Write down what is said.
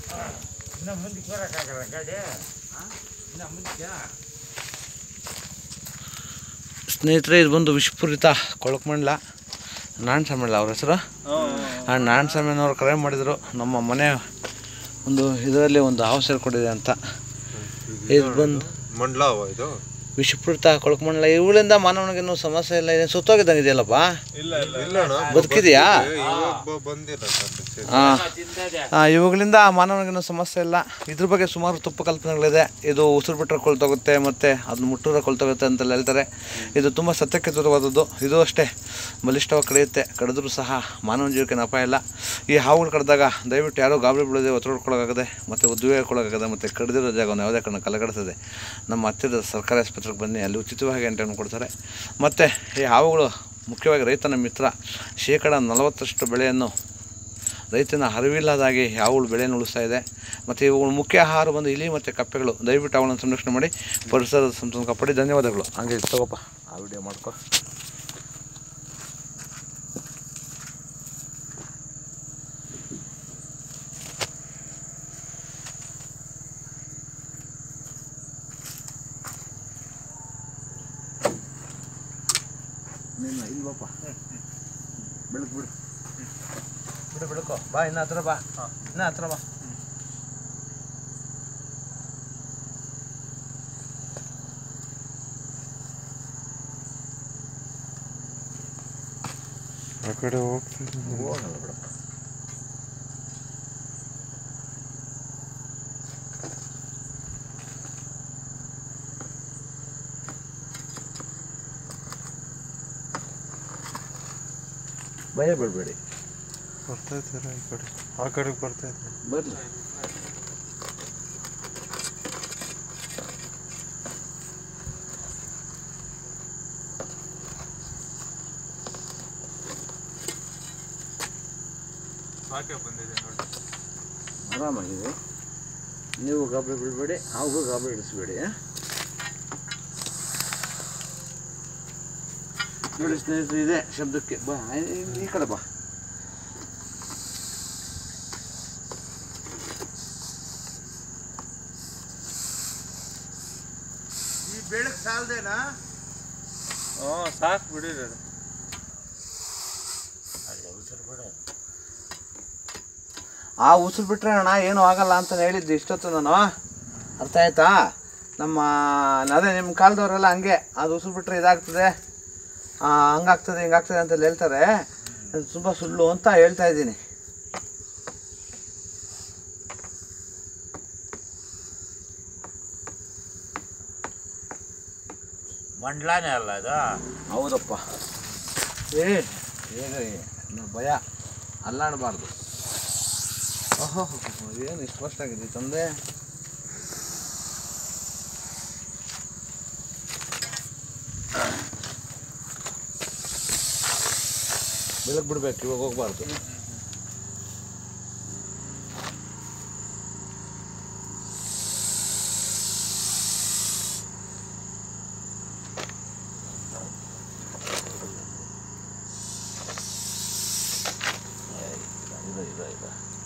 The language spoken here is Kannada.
ಇನ್ನು ಮುಂದಕ್ಕೆ ಬರೋಕ್ಕಾಗಲ್ಲ ಗಾಡಿ ಇನ್ನು ಮುಂದಕ್ಕೆ. ಸ್ನೇಹಿತರೆ, ಇದು ಬಂದು ವಿಷಪೂರಿತ ಕೊಳಕಮಂಡಲ ನಾರಾಯಣ ಸ್ವಾಮಿ ಅವ್ರ ಹೆಸರು. ನಾರಾಯಣ ಸ್ವಾಮಿನವ್ರು ಕರೆ ಮಾಡಿದರು, ನಮ್ಮ ಮನೆ ಒಂದು ಇದರಲ್ಲಿ ಒಂದು ಹಾವು ಸೇರಿಕೊಂಡಿದೆ ಅಂತ. ಇದು ಬಂದು ಮಂಡಲ ಇದು ವಿಷಪೂರಿತ ಕೊಳಕಮಂಡಲ. ಇವುಗಳಿಂದ ಮಾನವನಿಗೇನು ಸಮಸ್ಯೆ ಇಲ್ಲ. ಏನು ಸುತ್ತೋಗಿದ್ದಂಗೆ ಇದೆಯಲ್ಲಪ್ಪ, ಬದುಕಿದೆಯಾ? ಇವುಗಳಿಂದ ಮಾನವನಿಗೇನು ಸಮಸ್ಯೆ ಇಲ್ಲ. ಇದ್ರ ಬಗ್ಗೆ ಸುಮಾರು ತಪ್ಪು ಕಲ್ಪನೆಗಳಿದೆ. ಇದು ಉಸಿರು ಬಿಟ್ಟರೆ ಕೊಳ್ತೋಗುತ್ತೆ, ಮತ್ತು ಅದನ್ನ ಮುಟ್ಟಿದ್ರೆ ಕೊಳ್ತೋಗುತ್ತೆ ಅಂತೆಲ್ಲ ಹೇಳ್ತಾರೆ. ಇದು ತುಂಬ ಸತ್ಯಕ್ಕೆ ದೂರವಾದದ್ದು. ಇದು ಅಷ್ಟೇ ಬಲಿಷ್ಠವಾಗಿ ಕಡಿಯುತ್ತೆ. ಕಡಿದ್ರೂ ಸಹ ಮಾನವನ ಜೀವಕ್ಕೆ ಅಪಾಯ ಇಲ್ಲ. ಈ ಹಾವುಗಳು ಕಡಿದಾಗ ದಯವಿಟ್ಟು ಯಾರೋ ಗಾಬರಿ ಬೀಳದೆ ಒತ್ತಡ ಕೊಡೋಕ್ಕಾಗದೆ, ಮತ್ತು ಉದ್ವೇಗ ಕೊಡೋಕ್ಕಾಗದೆ, ಮತ್ತು ಕಡಿದಿರೋ ಜಾಗವನ್ನು ಯಾವುದೇ ಕಾರಣ ಕಲೆಗಡಿಸದೆ ನಮ್ಮ ಹತ್ತಿರದ ಸರ್ಕಾರಿ ಆಸ್ಪತ್ರೆಗೆ ಬನ್ನಿ, ಅಲ್ಲಿ ಉಚಿತವಾಗಿ ಎಂಟನ್ನು ಕೊಡ್ತಾರೆ. ಮತ್ತು ಈ ಹಾವುಗಳು ಮುಖ್ಯವಾಗಿ ರೈತನ ಮಿತ್ರ. 40% ಬೆಳೆಯನ್ನು ರೈತನ ಅರಿವಿಲ್ಲದಾಗಿ ಹಾವುಗಳು ಬೆಳೆಯನ್ನು ಉಳಿಸ್ತಾ ಇದೆ. ಮತ್ತು ಇವುಗಳು ಮುಖ್ಯ ಆಹಾರ ಬಂದು ಇಲಿ ಮತ್ತು ಕಪ್ಪೆಗಳು. ದಯವಿಟ್ಟು ಅವುಗಳನ್ನು ಸಂರಕ್ಷಣೆ ಮಾಡಿ ಪರಿಸರದ ಸಂತೋಷ ಕಾಪಾಡಿ. ಧನ್ಯವಾದಗಳು. ಹಂಗೆ ತಗೋಪ್ಪ, ಆ ವಿಡಿಯೋ ಮಾಡ್ಕೊ. ಇಲ್ವಪ್ಪ, ಬೆಳಕು ಬಿಡು ಬಿಡು ಬೆಳಕು. ಬಾ, ಇನ್ನು ಹತ್ರ ಬಾ, ಇನ್ನು ಹತ್ರ ಬಾ. ಆ ಕಡೆ ಹೋಗಲ್ಲ ಬಿಡಪ್ಪ. ಭಯ ಬಿಡಬೇಡಿ, ಬರ್ತಾ ಇದ್ದಾರೆ ಈ ಕಡೆ, ಆ ಕಡೆಗೆ ಬರ್ತಾ ಇದ್ದಾರೆ. ಬರಲಿ. ಸಾಕೆ ಬಂದಿದೆ ನೋಡಿ, ಆರಾಮಾಗಿದೆ. ನೀವು ಗಾಬರಿ ಬಿಡಬೇಡಿ, ಹಾಗೂ ಗಾಬರಿ ಇಡಿಸ್ಬೇಡಿ. ನೋಡಿ ಸ್ನೇಹಿತರೆ, ಇದೆ ಶಬ್ದಕ್ಕೆ. ಬಾ, ಈ ಕಡೆ ಬಾ. ಈ ಬೆಳಕು ಸಾಲದೇನಾ? ಸಾಕು ಬಿಡಿರಿ. ಆ ಉಸಿರು ಬಿಟ್ರೆ ಅಣ್ಣ ಏನೂ ಆಗಲ್ಲ ಅಂತ ಹೇಳಿದ್ದು ಇಷ್ಟೊತ್ತು ನಾನು. ಅರ್ಥ ಆಯ್ತಾ? ನಮ್ಮ ಅದೇ ನಿಮ್ಮ ಕಾಲದವರೆಲ್ಲ ಹಂಗೆ, ಅದು ಉಸಿರು ಬಿಟ್ಟರೆ ಇದಾಗ್ತದೆ, ಹಂಗಾಗ್ತದೆ ಹಿಂಗಾಗ್ತದೆ ಅಂತೆಲ್ಲ ಹೇಳ್ತಾರೆ. ಅದು ತುಂಬ ಸುಳ್ಳು ಅಂತ ಹೇಳ್ತಾ ಇದ್ದೀನಿ. ಮಂಡ್ಲಾನೇ ಅಲ್ಲ ಅದು? ಹೌದಪ್ಪ. ಹೇಗೆ ಭಯ ಅಲ್ಲಾಡಬಾರ್ದು. ಓಹೋ, ಏನು ಇಷ್ಟು ಫಸ್ಟ್ ಆಗಿದೆ ತಂದೆ. ಬೆಳಗ್ಗೆ ಬಿಡ್ಬೇಕು, ಇವಾಗ ಹೋಗ್ಬಾರ್ದು. ಇಲ್ಲ